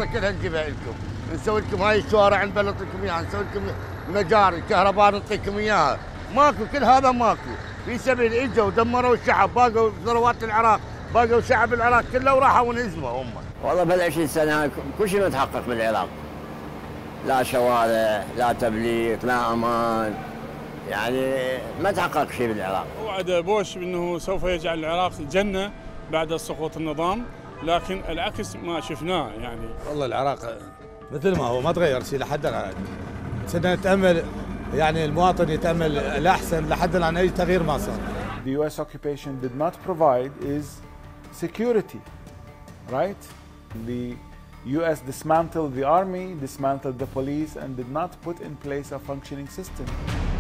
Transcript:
الفرصه كلها نجيبها لكم، نسوي لكم هاي الشوارع نبلط لكم اياها، نسوي لكم مجاري كهرباء نعطيكم اياها، ماكو كل هذا ماكو، في سبيل اجوا ودمروا الشعب، باقوا ثروات العراق، باقوا شعب العراق كله وراحوا ونهزموا هم. والله بال20 سنه كل شيء ما تحقق بالعراق، لا شوارع، لا تبليط، لا امان، يعني ما تحقق شيء بالعراق. وعد بوش بانه سوف يجعل العراق جنه بعد سقوط النظام، لكن العكس ما شفناه يعني. والله العراق مثل ما هو ما تغير شيء لحد الان. نتامل يعني المواطن يتامل الاحسن لحد الان اي تغيير ما صار. The US occupation did not provide is security, right? The US dismantled the army, dismantled the police, and did not put in place a functioning system.